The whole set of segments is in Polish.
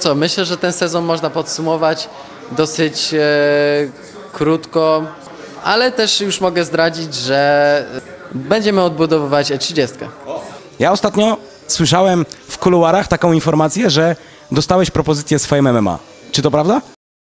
co, myślę, że ten sezon można podsumować dosyć krótko, ale też już mogę zdradzić, że będziemy odbudowywać E30. Ja ostatnio słyszałem w kuluarach taką informację, że dostałeś propozycję z Fame MMA. Czy to prawda?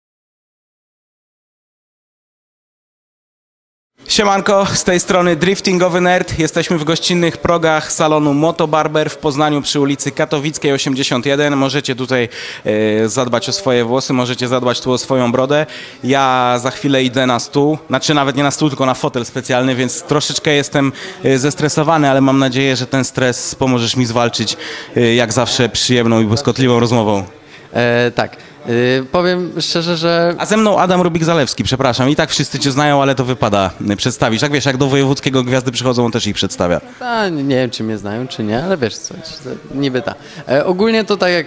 Siemanko, z tej strony Driftingowy Nerd. Jesteśmy w gościnnych progach salonu Moto Barber w Poznaniu przy ulicy Katowickiej 81. Możecie tutaj zadbać o swoje włosy, możecie zadbać tu o swoją brodę. Ja za chwilę idę na stół, znaczy nawet nie na stół, tylko na fotel specjalny, więc troszeczkę jestem zestresowany, ale mam nadzieję, że ten stres pomożesz mi zwalczyć jak zawsze przyjemną i błyskotliwą rozmową. Tak. Powiem szczerze, że... A ze mną Adam Rubik-Zalewski, przepraszam. I tak wszyscy cię znają, ale to wypada przedstawić. Tak wiesz, jak do wojewódzkiego gwiazdy przychodzą, on też ich przedstawia. Nie wiem, czy mnie znają, czy nie, ale wiesz co, niby ta. Ogólnie to tak jak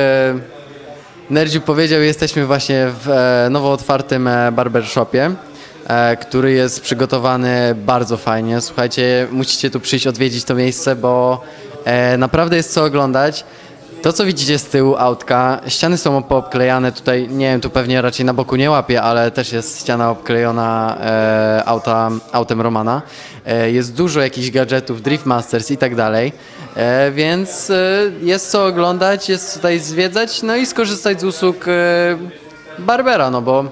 Nerdziu powiedział, jesteśmy właśnie w nowo otwartym barbershopie, który jest przygotowany bardzo fajnie. Słuchajcie, musicie tu przyjść, odwiedzić to miejsce, bo naprawdę jest co oglądać. To, co widzicie z tyłu autka, ściany są poobklejane tutaj, nie wiem, tu pewnie raczej na boku nie łapie, ale też jest ściana obklejona autem Romana. Jest dużo jakichś gadżetów, Drift Masters i tak dalej, więc jest co oglądać, jest tutaj zwiedzać, no i skorzystać z usług barbera, no bo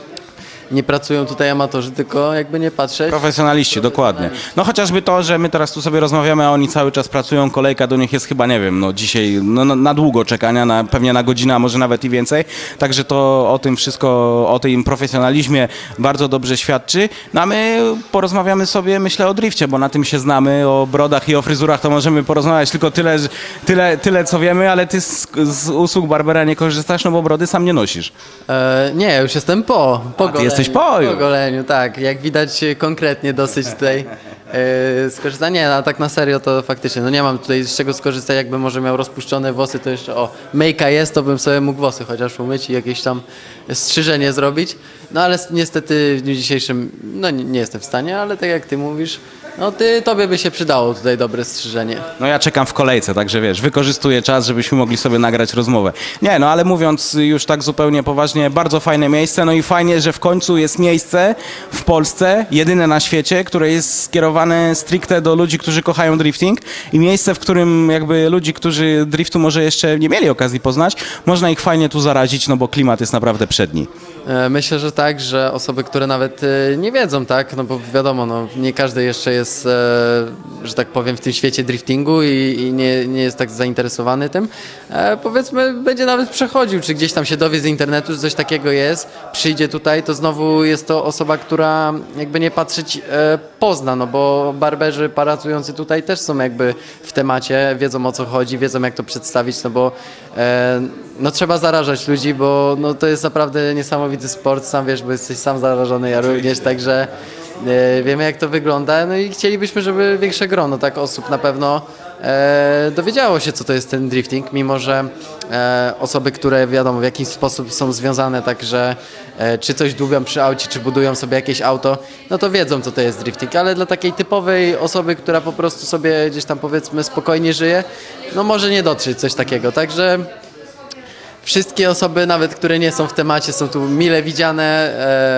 nie pracują tutaj amatorzy, tylko jakby nie patrzeć. Profesjonaliści, dokładnie. No chociażby to, że my teraz tu sobie rozmawiamy, a oni cały czas pracują, kolejka do nich jest chyba, nie wiem, no dzisiaj na długo czekania, pewnie na godzinę, a może nawet i więcej. Także to o tym wszystko, o tym profesjonalizmie bardzo dobrze świadczy. No a my porozmawiamy sobie, myślę, o drifcie, bo na tym się znamy, o brodach i o fryzurach to możemy porozmawiać tylko tyle co wiemy, ale ty z usług barbera nie korzystasz, no bo brody sam nie nosisz. Nie, już jestem po goleniu. Jesteś po goleniu, tak. Jak widać konkretnie dosyć tutaj skorzystanie, a tak na serio to faktycznie, no nie mam tutaj z czego skorzystać, jakbym może miał rozpuszczone włosy, to jeszcze myjka jest, to bym sobie mógł włosy chociaż umyć i jakieś tam strzyżenie zrobić. No ale niestety w dniu dzisiejszym, no nie jestem w stanie, ale tak jak ty mówisz, no tobie by się przydało tutaj dobre strzyżenie. No ja czekam w kolejce, także wiesz, wykorzystuję czas, żebyśmy mogli sobie nagrać rozmowę. Nie, no ale mówiąc już tak zupełnie poważnie, bardzo fajne miejsce, no i fajnie, że w końcu jest miejsce w Polsce, jedyne na świecie, które jest skierowane stricte do ludzi, którzy kochają drifting i miejsce, w którym jakby ludzi, którzy driftu może jeszcze nie mieli okazji poznać, można ich fajnie tu zarazić, no bo klimat jest naprawdę przedni. Myślę, że tak, że osoby, które nawet nie wiedzą, tak, no bo wiadomo, no nie każdy jeszcze jest, że tak powiem, w tym świecie driftingu i nie jest tak zainteresowany tym. Powiedzmy, będzie nawet przechodził, czy gdzieś tam się dowie z internetu, że coś takiego jest, przyjdzie tutaj, to znowu jest to osoba, która jakby nie patrzeć pozna, no bo barberzy pracujący tutaj też są jakby w temacie, wiedzą o co chodzi, wiedzą jak to przedstawić, no bo no trzeba zarażać ludzi, bo no to jest naprawdę niesamowity sport, sam wiesz, bo jesteś sam zarażony, ja również, także wiemy jak to wygląda, no i chcielibyśmy, żeby większe grono tak osób na pewno dowiedziało się, co to jest ten drifting, mimo że osoby, które wiadomo w jakiś sposób są związane, także czy coś dłubią przy aucie, czy budują sobie jakieś auto, no to wiedzą, co to jest drifting, ale dla takiej typowej osoby, która po prostu sobie gdzieś tam powiedzmy spokojnie żyje, no może nie dotrzeć coś takiego, także wszystkie osoby, nawet które nie są w temacie, są tu mile widziane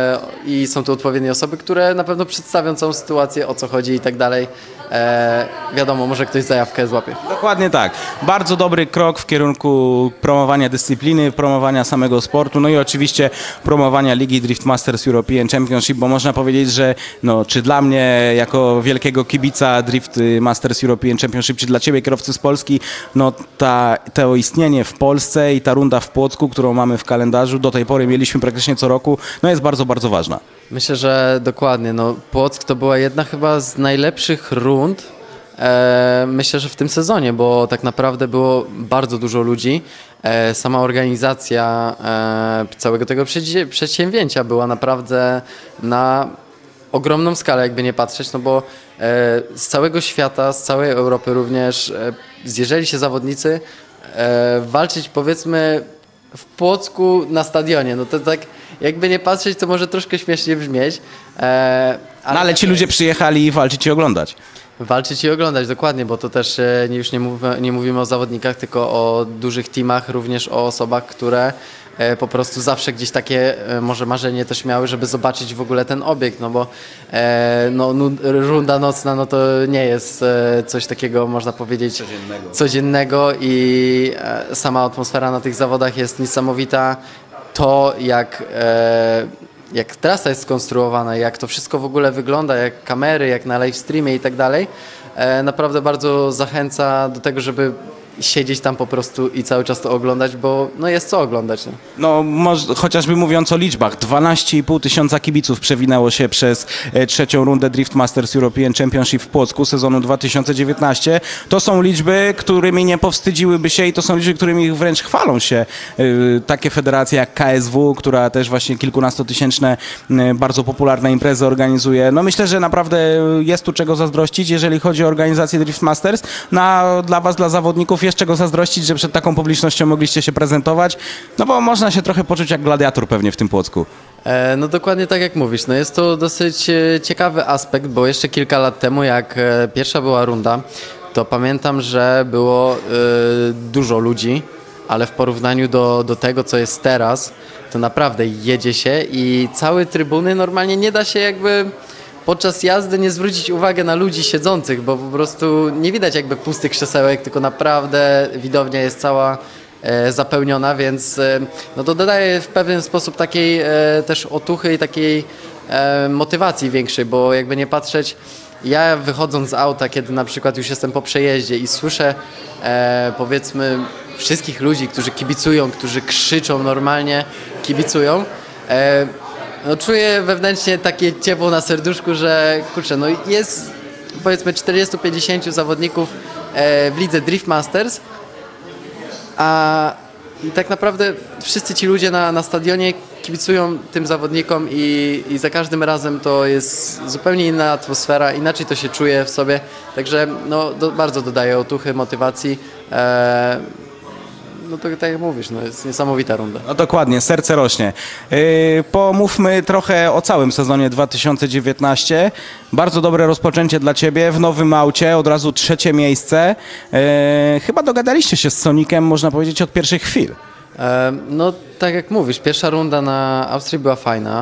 i są tu odpowiednie osoby, które na pewno przedstawią całą sytuację, o co chodzi i tak dalej. Wiadomo, może ktoś zajawkę złapie. Dokładnie tak. Bardzo dobry krok w kierunku promowania dyscypliny, promowania samego sportu, no i oczywiście promowania Ligi Drift Masters European Championship, bo można powiedzieć, że no, czy dla mnie jako wielkiego kibica Drift Masters European Championship, czy dla ciebie kierowcy z Polski, no to istnienie w Polsce i ta runda w Płocku, którą mamy w kalendarzu, do tej pory mieliśmy praktycznie co roku, no jest bardzo, bardzo ważna. Myślę, że dokładnie. No, Płock to była jedna chyba z najlepszych rund, myślę, że w tym sezonie, bo tak naprawdę było bardzo dużo ludzi. Sama organizacja całego tego przedsięwzięcia była naprawdę na ogromną skalę, jakby nie patrzeć, no bo z całego świata, z całej Europy również zjeżdżali się zawodnicy walczyć powiedzmy w Płocku na stadionie. No to tak jakby nie patrzeć, to może troszkę śmiesznie brzmieć. Ale ci ludzie przyjechali walczyć i oglądać. Walczyć i oglądać, dokładnie, bo to też już nie mówimy o zawodnikach, tylko o dużych teamach, również o osobach, które po prostu zawsze gdzieś takie może marzenie też miały, żeby zobaczyć w ogóle ten obiekt, no bo runda nocna no to nie jest coś takiego, można powiedzieć, codziennego i sama atmosfera na tych zawodach jest niesamowita. To jak trasa jest skonstruowana, jak to wszystko w ogóle wygląda, jak kamery, jak na live streamie i tak dalej, naprawdę bardzo zachęca do tego, żeby siedzieć tam po prostu i cały czas to oglądać, bo no jest co oglądać. Nie? No chociażby mówiąc o liczbach, 12,5 tysiąca kibiców przewinęło się przez trzecią rundę Drift Masters European Championship w Płocku sezonu 2019. To są liczby, którymi nie powstydziłyby się i to są liczby, którymi wręcz chwalą się takie federacje jak KSW, która też właśnie kilkunastotysięczne bardzo popularne imprezy organizuje. No myślę, że naprawdę jest tu czego zazdrościć, jeżeli chodzi o organizację Drift Masters. Dla was, dla zawodników jest czego zazdrościć, że przed taką publicznością mogliście się prezentować, no bo można się trochę poczuć jak gladiator pewnie w tym Płocku. No dokładnie tak jak mówisz, no jest to dosyć ciekawy aspekt, bo jeszcze kilka lat temu jak pierwsza była runda, to pamiętam, że było dużo ludzi, ale w porównaniu do tego, co jest teraz, to naprawdę jedzie się i całe trybuny normalnie nie da się jakby podczas jazdy nie zwrócić uwagi na ludzi siedzących, bo po prostu nie widać jakby pustych krzesełek, tylko naprawdę widownia jest cała zapełniona, więc no to dodaje w pewien sposób takiej też otuchy i takiej motywacji większej, bo jakby nie patrzeć, ja wychodząc z auta, kiedy na przykład już jestem po przejeździe i słyszę powiedzmy wszystkich ludzi, którzy kibicują, którzy krzyczą normalnie, kibicują, no czuję wewnętrznie takie ciepło na serduszku, że kurczę, no jest powiedzmy 40-50 zawodników w lidze Drift Masters, i tak naprawdę wszyscy ci ludzie na stadionie kibicują tym zawodnikom i za każdym razem to jest zupełnie inna atmosfera, inaczej to się czuje w sobie, także no, bardzo dodaje otuchy, motywacji. No to tak jak mówisz, no jest niesamowita runda. No dokładnie, serce rośnie. Pomówmy trochę o całym sezonie 2019. Bardzo dobre rozpoczęcie dla Ciebie w nowym aucie, od razu trzecie miejsce. Chyba dogadaliście się z Sonicem, można powiedzieć, od pierwszych chwil. No tak jak mówisz, pierwsza runda na Austrii była fajna,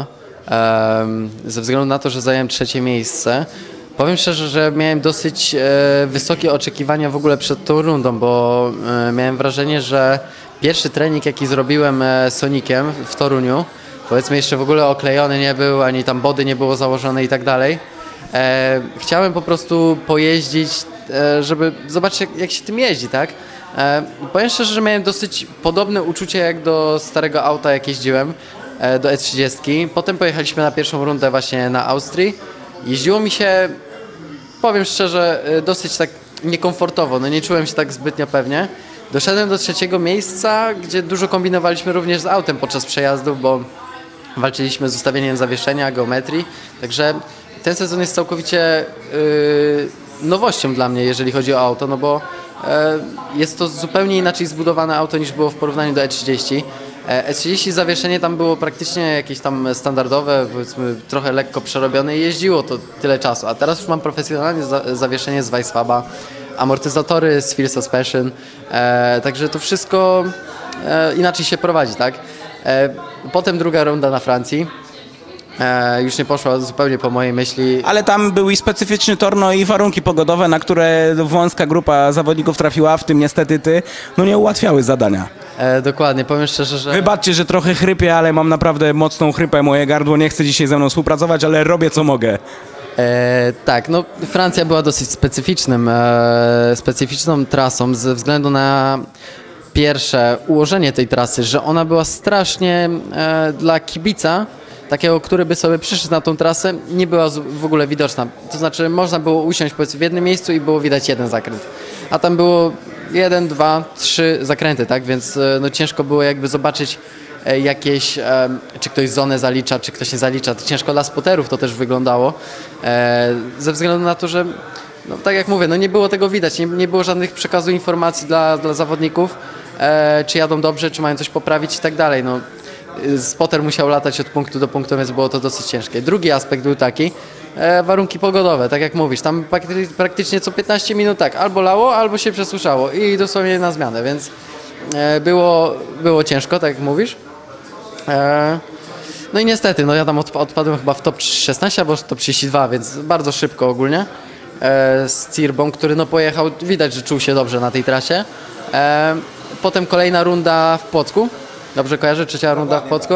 ze względu na to, że zająłem trzecie miejsce. Powiem szczerze, że miałem dosyć wysokie oczekiwania w ogóle przed tą rundą, bo miałem wrażenie, że pierwszy trening, jaki zrobiłem Soniciem w Toruniu, powiedzmy jeszcze w ogóle oklejony nie był, ani tam body nie było założone i tak dalej. Chciałem po prostu pojeździć, żeby zobaczyć jak się tym jeździ, tak? Powiem szczerze, że miałem dosyć podobne uczucie jak do starego auta, jak jeździłem, do E30. Potem pojechaliśmy na pierwszą rundę właśnie na Austrii. Jeździło mi się, powiem szczerze, dosyć tak niekomfortowo, no nie czułem się tak zbytnio pewnie. Doszedłem do trzeciego miejsca, gdzie dużo kombinowaliśmy również z autem podczas przejazdów, bo walczyliśmy z ustawieniem zawieszenia, geometrii, także ten sezon jest całkowicie nowością dla mnie, jeżeli chodzi o auto, no bo jest to zupełnie inaczej zbudowane auto niż było w porównaniu do E30. E30 zawieszenie tam było praktycznie jakieś tam standardowe, powiedzmy trochę lekko przerobione i jeździło to tyle czasu, a teraz już mam profesjonalne zawieszenie z Weisswaba, amortyzatory z Feel Suspension, także to wszystko inaczej się prowadzi, tak? Potem druga runda na Francji. Już nie poszła zupełnie po mojej myśli. Ale tam był i specyficzny tor, no i warunki pogodowe, na które wąska grupa zawodników trafiła, w tym niestety ty, no nie ułatwiały zadania. Dokładnie, powiem szczerze, że... Wybaczcie, że trochę chrypię, ale mam naprawdę mocną chrypę, moje gardło nie chce dzisiaj ze mną współpracować, ale robię co mogę. Tak, no Francja była dosyć specyficzną trasą ze względu na pierwsze ułożenie tej trasy, że ona była strasznie dla kibica, takiego, który by sobie przyszedł na tą trasę, nie była w ogóle widoczna. To znaczy można było usiąść powiedzmy w jednym miejscu i było widać jeden zakręt. A tam było 1, 2, 3 zakręty, tak? Więc no, ciężko było jakby zobaczyć jakieś, czy ktoś zonę zalicza, czy ktoś nie zalicza. To ciężko dla spoterów to też wyglądało. Ze względu na to, że no, tak jak mówię, no, nie było tego widać, nie było żadnych przekazu informacji dla zawodników, czy jadą dobrze, czy mają coś poprawić i tak dalej. No, spotter musiał latać od punktu do punktu, więc było to dosyć ciężkie. Drugi aspekt był taki, warunki pogodowe, tak jak mówisz, tam praktycznie co 15 minut tak, albo lało, albo się przesuszało i dosłownie na zmianę, więc było ciężko, tak jak mówisz. No i niestety, no ja tam odpadłem chyba w top 16 albo top 32, więc bardzo szybko ogólnie z Cirbą, który no pojechał, widać, że czuł się dobrze na tej trasie. Potem kolejna runda w Płocku, dobrze kojarzę, trzecia runda w Płocku.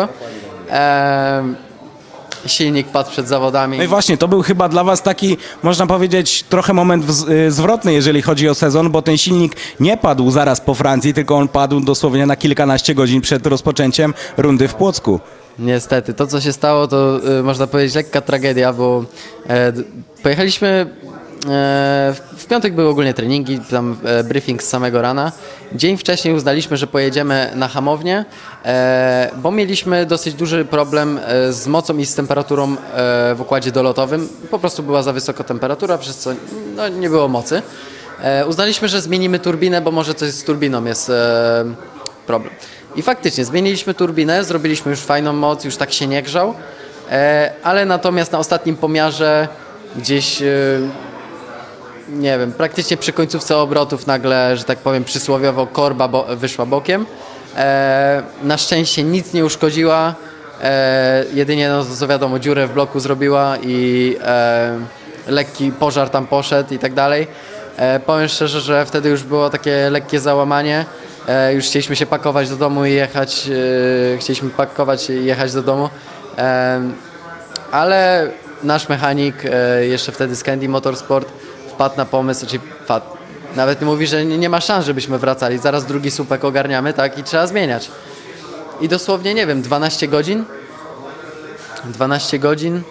Silnik padł przed zawodami. No i właśnie, to był chyba dla was taki, można powiedzieć, trochę moment zwrotny, jeżeli chodzi o sezon, bo ten silnik nie padł zaraz po Francji, tylko on padł dosłownie na kilkanaście godzin przed rozpoczęciem rundy w Płocku. Niestety, to co się stało, to można powiedzieć lekka tragedia, bo pojechaliśmy, w piątek były ogólnie treningi, tam briefing z samego rana. Dzień wcześniej uznaliśmy, że pojedziemy na hamownię, bo mieliśmy dosyć duży problem z mocą i z temperaturą w układzie dolotowym. Po prostu była za wysoka temperatura, przez co no, nie było mocy. Uznaliśmy, że zmienimy turbinę, bo może coś z turbiną jest problem. I faktycznie zmieniliśmy turbinę, zrobiliśmy już fajną moc, już tak się nie grzał, ale natomiast na ostatnim pomiarze gdzieś, nie wiem, praktycznie przy końcówce obrotów nagle, że tak powiem przysłowiowo, korba wyszła bokiem. Na szczęście nic nie uszkodziła, jedynie no to wiadomo, dziurę w bloku zrobiła i lekki pożar tam poszedł i tak dalej. Powiem szczerze, że wtedy już było takie lekkie załamanie. Już chcieliśmy się pakować do domu i jechać do domu, ale nasz mechanik, jeszcze wtedy z Candy Motorsport, wpadł na pomysł, nawet mówi, że nie ma szans, żebyśmy wracali, zaraz drugi słupek ogarniamy, tak, i trzeba zmieniać. I dosłownie, nie wiem, 12 godzin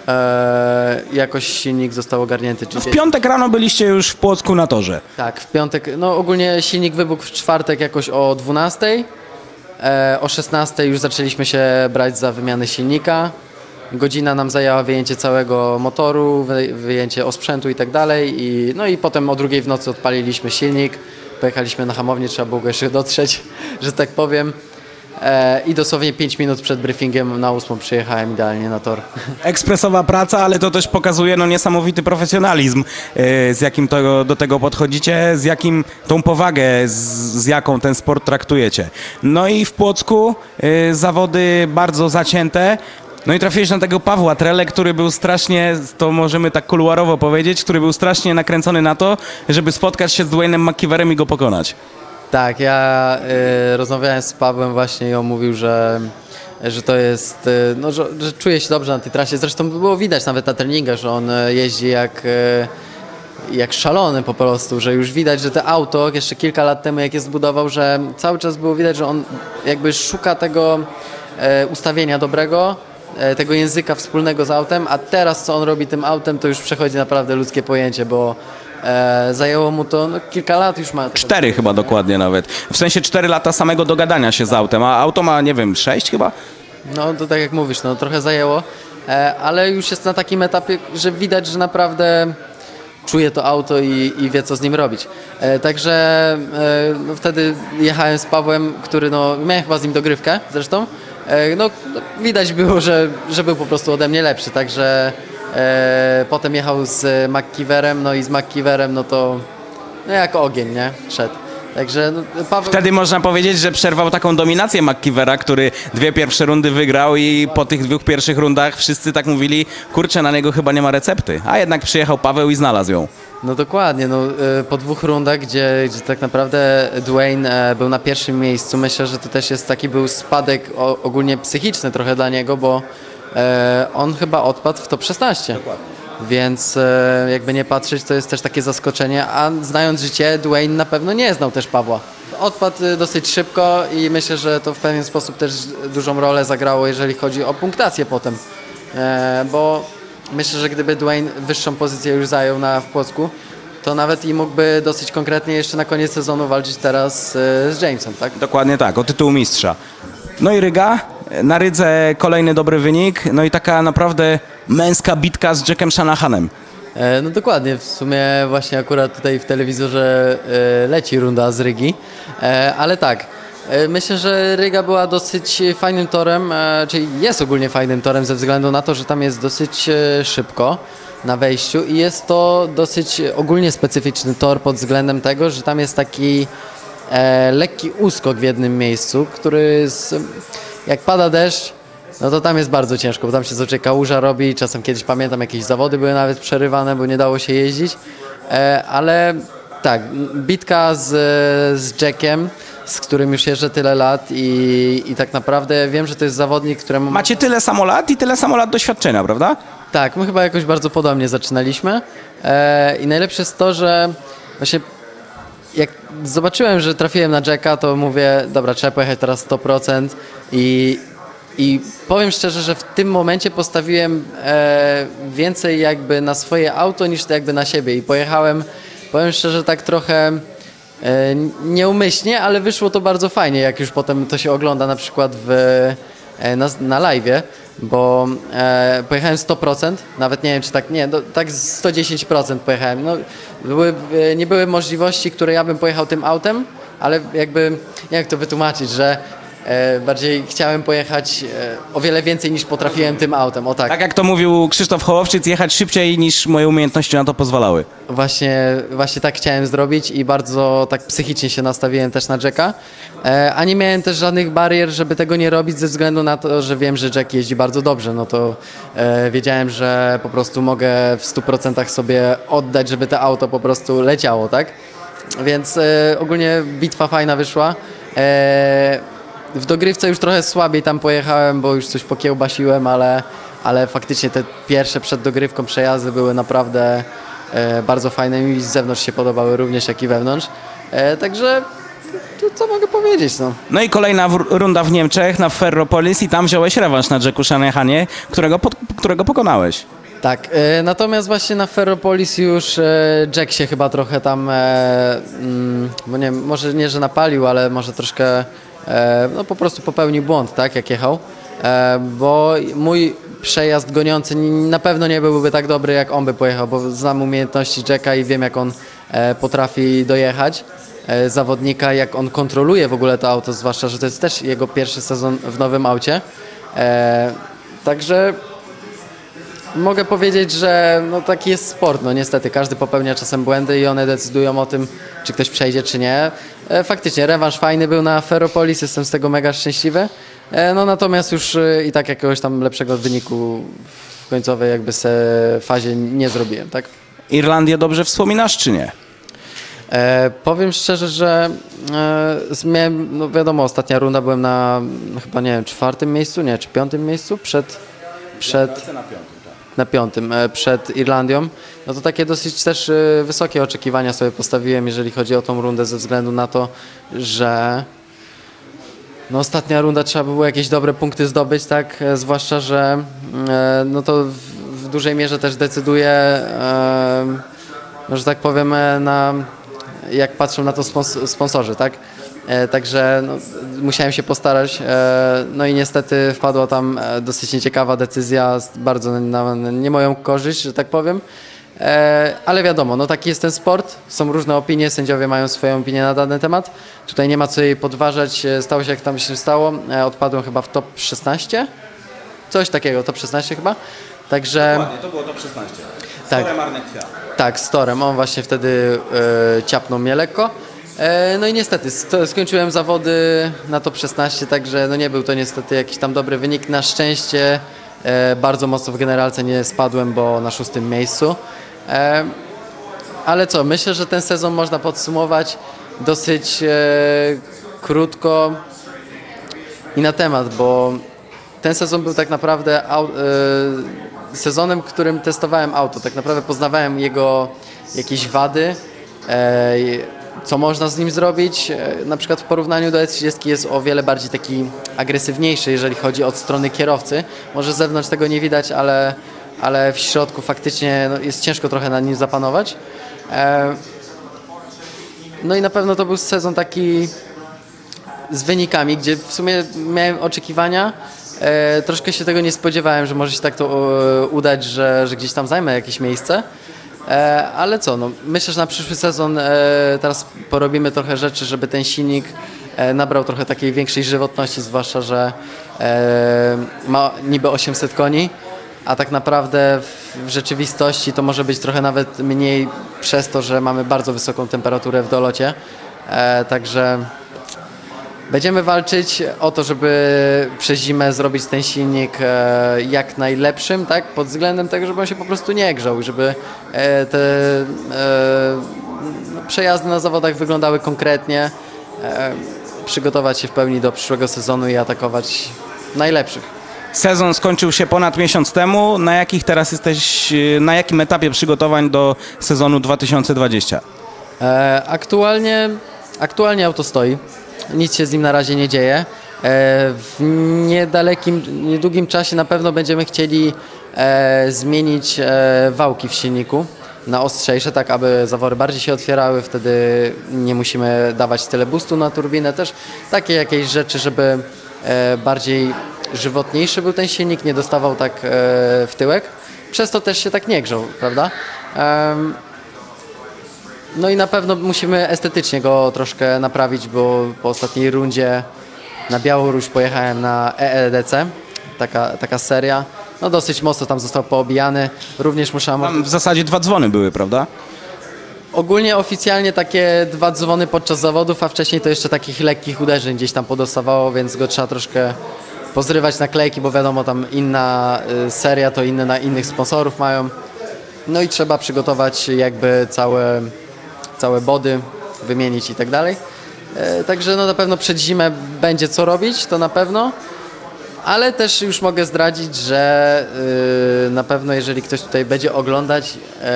jakoś silnik został ogarnięty. No w piątek rano byliście już w Płocku na torze. Tak, w piątek, no ogólnie silnik wybuchł w czwartek jakoś o 12, o 16 już zaczęliśmy się brać za wymianę silnika. Godzina nam zajęła wyjęcie całego motoru, wyjęcie osprzętu i tak dalej. No i potem o 2 w nocy odpaliliśmy silnik, pojechaliśmy na hamownię, trzeba było go jeszcze dotrzeć, że tak powiem. I dosłownie 5 minut przed briefingiem na 8 przyjechałem idealnie na tor. Ekspresowa praca, ale to też pokazuje no, niesamowity profesjonalizm, z jakim do tego podchodzicie, z jakim tą powagę, z jaką ten sport traktujecie. No i w Płocku zawody bardzo zacięte. No i trafiłeś na tego Pawła Trele, który był strasznie, to możemy tak kuluarowo powiedzieć, który był strasznie nakręcony na to, żeby spotkać się z Dwaynem McKeeverem i go pokonać. Tak, ja rozmawiałem z Pawłem właśnie i on mówił, że to jest, no, że czuje się dobrze na tej trasie. Zresztą było widać nawet na treningach, że on jeździ jak szalony po prostu, że już widać, że to auto jeszcze kilka lat temu jak je zbudował, że cały czas było widać, że on jakby szuka tego ustawienia dobrego, tego języka wspólnego z autem, a teraz co on robi tym autem, to już przechodzi naprawdę ludzkie pojęcie, bo zajęło mu to kilka lat już ma. 4 chyba dokładnie nawet. W sensie 4 lata samego dogadania się z autem, a auto ma, nie wiem, 6 chyba? No to tak jak mówisz, no trochę zajęło, ale już jest na takim etapie, że widać, że naprawdę czuje to auto i wie, co z nim robić. Także no, wtedy jechałem z Pawłem, który no, miałem chyba z nim dogrywkę zresztą. No, widać było, że był po prostu ode mnie lepszy, także potem jechał z McKeeverem, no i z McKeeverem no to no jak ogień, nie? Szedł. Także no, Paweł... Wtedy można powiedzieć, że przerwał taką dominację McKeevera, który 2 pierwsze rundy wygrał i po tych 2 pierwszych rundach wszyscy tak mówili, kurczę, na niego chyba nie ma recepty, a jednak przyjechał Paweł i znalazł ją. No dokładnie, no, po 2 rundach, gdzie tak naprawdę Dwayne był na pierwszym miejscu, myślę, że to też jest taki był spadek ogólnie psychiczny trochę dla niego, bo on chyba odpadł w top 16. Dokładnie. Więc jakby nie patrzeć, to jest też takie zaskoczenie, a znając życie, Dwayne na pewno nie znał też Pawła. Odpadł dosyć szybko i myślę, że to w pewien sposób też dużą rolę zagrało, jeżeli chodzi o punktację potem, bo myślę, że gdyby Dwayne wyższą pozycję już zajął w Płocku, to nawet i mógłby dosyć konkretnie jeszcze na koniec sezonu walczyć teraz z Jamesem, tak? Dokładnie tak, o tytuł mistrza. No i Ryga, na Rydze kolejny dobry wynik, no i taka naprawdę męska bitka z Jackiem Shanahanem. No dokładnie, w sumie właśnie akurat tutaj w telewizorze leci runda z Rygi, ale tak, Myślę, że Ryga była dosyć fajnym torem, czyli jest ogólnie fajnym torem ze względu na to, że tam jest dosyć szybko na wejściu i jest to dosyć ogólnie specyficzny tor pod względem tego, że tam jest taki lekki uskok w jednym miejscu, który jak pada deszcz, no to tam jest bardzo ciężko, bo tam się zazwyczaj kałuża robi, czasem kiedyś pamiętam jakieś zawody były nawet przerywane, bo nie dało się jeździć, ale tak, bitka z Jackiem, z którym już jeżdżę tyle lat i tak naprawdę wiem, że to jest zawodnik, któremu... Macie tyle samo lat i tyle samo lat doświadczenia, prawda? Tak, my chyba jakoś bardzo podobnie zaczynaliśmy i najlepsze jest to, że właśnie jak zobaczyłem, że trafiłem na Jacka, to mówię, dobra, trzeba pojechać teraz 100% i powiem szczerze, że w tym momencie postawiłem więcej jakby na swoje auto niż jakby na siebie i pojechałem, powiem szczerze, tak trochę nieumyślnie, ale wyszło to bardzo fajnie, jak już potem to się ogląda na przykład na live'ie, bo pojechałem 100%, nawet nie wiem czy tak, nie, tak 110% pojechałem. No, nie były możliwości, które ja bym pojechał tym autem, ale jakby, jak to wytłumaczyć, że bardziej chciałem pojechać o wiele więcej niż potrafiłem tym autem, o tak. Tak jak to mówił Krzysztof Hołowczyc, jechać szybciej niż moje umiejętności na to pozwalały. Właśnie tak chciałem zrobić i bardzo tak psychicznie się nastawiłem też na Jacka, a nie miałem też żadnych barier, żeby tego nie robić ze względu na to, że wiem, że Jack jeździ bardzo dobrze, no to wiedziałem, że po prostu mogę w 100% sobie oddać, żeby to auto po prostu leciało, tak? Więc ogólnie bitwa fajna wyszła. W dogrywce już trochę słabiej tam pojechałem, bo już coś pokiełbasiłem, ale faktycznie te pierwsze przed dogrywką przejazdy były naprawdę bardzo fajne. Mi z zewnątrz się podobały również, jak i wewnątrz. Także co mogę powiedzieć, no. No i kolejna runda w Niemczech, na Ferropolis i tam wziąłeś rewanż na Jacku Shanehanie, którego pokonałeś. Tak, natomiast właśnie na Ferropolis już Jack się chyba trochę tam, bo nie, może nie, że napalił, ale może troszkę no po prostu popełnił błąd, tak, jak jechał, bo mój przejazd goniący na pewno nie byłby tak dobry, jak on by pojechał, bo znam umiejętności Jacka i wiem, jak on potrafi dojechać zawodnika, jak on kontroluje w ogóle to auto, zwłaszcza, że to jest też jego pierwszy sezon w nowym aucie, także mogę powiedzieć, że no taki jest sport, no niestety każdy popełnia czasem błędy i one decydują o tym, czy ktoś przejdzie, czy nie. Faktycznie rewanż fajny był na Ferropolis, jestem z tego mega szczęśliwy, no natomiast już i tak jakiegoś tam lepszego wyniku w końcowej jakby fazie nie zrobiłem, tak? Irlandię dobrze wspominasz, czy nie? Powiem szczerze, że miałem, no wiadomo, ostatnia runda byłem na chyba nie wiem, 4. miejscu, nie, czy 5. miejscu na 5. Przed Irlandią, no to takie dosyć też wysokie oczekiwania sobie postawiłem, jeżeli chodzi o tą rundę, ze względu na to, że no ostatnia runda trzeba by było jakieś dobre punkty zdobyć, tak, zwłaszcza, że no to w dużej mierze też decyduje, no, że tak powiem, jak patrzą na to sponsorzy, tak. Także no, musiałem się postarać, no i niestety wpadła tam dosyć nieciekawa decyzja, bardzo na nie moją korzyść, że tak powiem, ale wiadomo, no taki jest ten sport, są różne opinie, sędziowie mają swoją opinię na dany temat, tutaj nie ma co jej podważać, stało się jak tam się stało, odpadłem chyba w top 16, coś takiego, top 16 chyba, także... Dokładnie, to było top 16. Tak, tak, z torem, on właśnie wtedy ciapnął mnie lekko. No i niestety skończyłem zawody na top 16, także no nie był to niestety jakiś tam dobry wynik. Na szczęście bardzo mocno w generalce nie spadłem, bo na 6. miejscu. Ale co, myślę, że ten sezon można podsumować dosyć krótko i na temat, bo ten sezon był tak naprawdę sezonem, w którym testowałem auto. Tak naprawdę poznawałem jego jakieś wady, co można z nim zrobić. Na przykład w porównaniu do E30 jest o wiele bardziej taki agresywniejszy, jeżeli chodzi od strony kierowcy. Może z zewnątrz tego nie widać, ale w środku faktycznie no, jest ciężko trochę nad nim zapanować. No i na pewno to był sezon taki z wynikami, gdzie w sumie miałem oczekiwania. Troszkę się tego nie spodziewałem, że może się tak to udać, że gdzieś tam zajmę jakieś miejsce. Ale co, no, myślę, że na przyszły sezon teraz porobimy trochę rzeczy, żeby ten silnik nabrał trochę takiej większej żywotności, zwłaszcza, że ma niby 800 koni, a tak naprawdę w rzeczywistości to może być trochę nawet mniej przez to, że mamy bardzo wysoką temperaturę w dolocie. Także będziemy walczyć o to, żeby przez zimę zrobić ten silnik jak najlepszym, tak? Pod względem tego, żeby on się po prostu nie grzał i żeby te przejazdy na zawodach wyglądały konkretnie, przygotować się w pełni do przyszłego sezonu i atakować najlepszych. Sezon skończył się ponad miesiąc temu. Na jakim etapie przygotowań do sezonu 2020? Aktualnie auto stoi. Nic się z nim na razie nie dzieje. W niedługim czasie na pewno będziemy chcieli zmienić wałki w silniku na ostrzejsze, tak aby zawory bardziej się otwierały, wtedy nie musimy dawać tyle boostu na turbinę. Też takie jakieś rzeczy, żeby bardziej żywotniejszy był ten silnik, nie dostawał tak w tyłek. Przez to też się tak nie grzał, prawda? No i na pewno musimy estetycznie go troszkę naprawić, bo po ostatniej rundzie na Białoruś pojechałem na EEDC, taka seria. No dosyć mocno tam został poobijany. Również muszę... Tam w zasadzie 2 dzwony były, prawda? Ogólnie oficjalnie takie 2 dzwony podczas zawodów, a wcześniej to jeszcze takich lekkich uderzeń gdzieś tam podostawało, więc go trzeba troszkę pozrywać naklejki, bo wiadomo, tam inna seria to inne na innych sponsorów mają. No i trzeba przygotować jakby całe body, wymienić i tak dalej. Także no na pewno przed zimę będzie co robić, to na pewno. Ale też już mogę zdradzić, że na pewno jeżeli ktoś tutaj będzie oglądać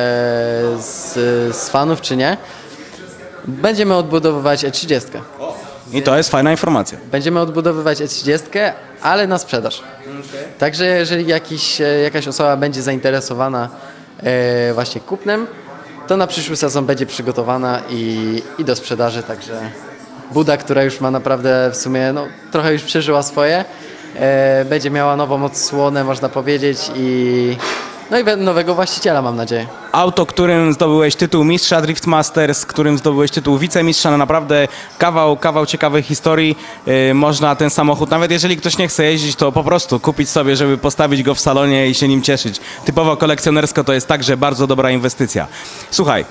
z fanów czy nie, będziemy odbudowywać E30. I to jest fajna informacja. Będziemy odbudowywać E30, ale na sprzedaż. Okay. Także jeżeli jakaś osoba będzie zainteresowana właśnie kupnem, to na przyszły sezon będzie przygotowana i do sprzedaży. Także buda, która już ma naprawdę w sumie trochę już przeżyła swoje, będzie miała nową odsłonę, można powiedzieć, i nowego właściciela, mam nadzieję. Auto, którym zdobyłeś tytuł mistrza Drift Masters, którym zdobyłeś tytuł wicemistrza, no naprawdę kawał ciekawej historii. Można ten samochód, nawet jeżeli ktoś nie chce jeździć, to po prostu kupić sobie, żeby postawić go w salonie i się nim cieszyć. Typowo kolekcjonersko to jest także bardzo dobra inwestycja. Słuchaj,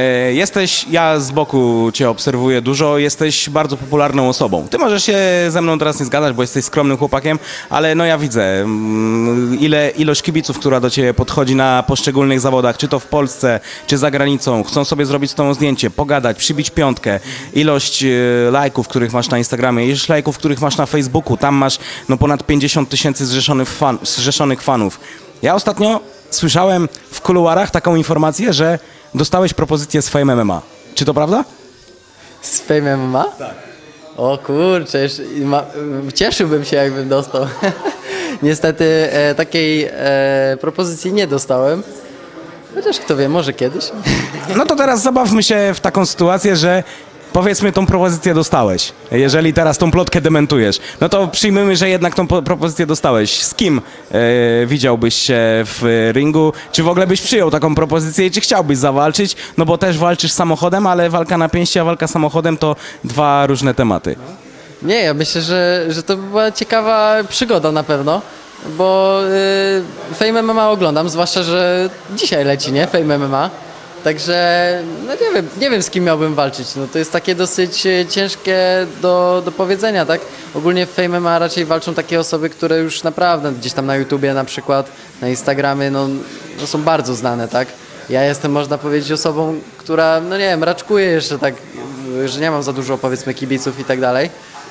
ja z boku cię obserwuję dużo, jesteś bardzo popularną osobą. Ty możesz się ze mną teraz nie zgadzać, bo jesteś skromnym chłopakiem, ale no ja widzę, ilość kibiców, która do ciebie podchodzi na poszczególnych zawodach, czy to w Polsce, czy za granicą, chcą sobie zrobić z tobą zdjęcie, pogadać, przybić piątkę, ilość lajków, których masz na Instagramie, ilość lajków, których masz na Facebooku, tam masz ponad 50 000 zrzeszonych fanów. Ja ostatnio słyszałem w kuluarach taką informację, że dostałeś propozycję z Fame MMA. Czy to prawda? Z Fame MMA? Tak. O kurczę, cieszyłbym się, jakbym dostał. Niestety takiej propozycji nie dostałem. Chociaż kto wie, może kiedyś. No to teraz zabawmy się w taką sytuację, że powiedzmy tą propozycję dostałeś. Jeżeli teraz tą plotkę dementujesz, no to przyjmijmy, że jednak tą propozycję dostałeś. Z kim widziałbyś się w ringu? Czy w ogóle byś przyjął taką propozycję i czy chciałbyś zawalczyć? No bo też walczysz samochodem, ale walka na pięści, a walka samochodem to 2 różne tematy. Nie, ja myślę, że to była ciekawa przygoda na pewno, bo Fame MMA oglądam, zwłaszcza, że dzisiaj leci, nie? Fame MMA. Także no nie wiem z kim miałbym walczyć. No to jest takie dosyć ciężkie do powiedzenia, tak? Ogólnie w Fame MMA raczej walczą takie osoby, które już naprawdę gdzieś tam na YouTubie na przykład, na Instagramie, no są bardzo znane, tak? Ja jestem, można powiedzieć, osobą, która, no nie wiem, raczkuje jeszcze tak, że nie mam za dużo, powiedzmy, kibiców i tak dalej.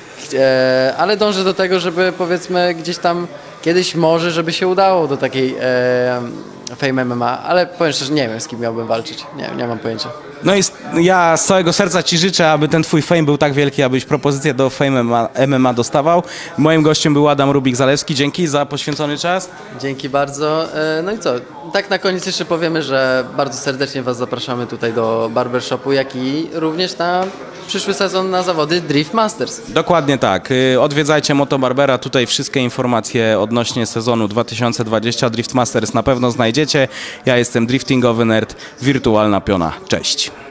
Ale dążę do tego, żeby, powiedzmy, gdzieś tam kiedyś może, żeby się udało do takiej Fame MMA, ale powiem szczerze, nie wiem z kim miałbym walczyć, nie mam pojęcia. No i ja z całego serca ci życzę, aby ten twój fame był tak wielki, abyś propozycję do Fame MMA dostawał. Moim gościem był Adam Rubik-Zalewski, dzięki za poświęcony czas. Dzięki bardzo. No i co, tak na koniec jeszcze powiemy, że bardzo serdecznie was zapraszamy tutaj do Barbershopu, jak i również na przyszły sezon na zawody Drift Masters. Dokładnie tak. Odwiedzajcie Moto Barbera, tutaj wszystkie informacje odnośnie sezonu 2020 Drift Masters na pewno znajdziecie. Ja jestem driftingowy nerd, wirtualna piona. Cześć.